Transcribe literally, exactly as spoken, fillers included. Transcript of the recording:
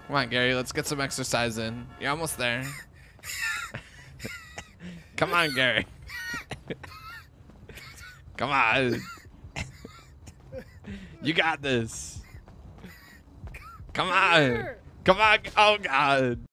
Come on, Gary. Let's get some exercise in. You're almost there. Come on, Gary. Come on. You got this. Come on. Come on. Oh, God.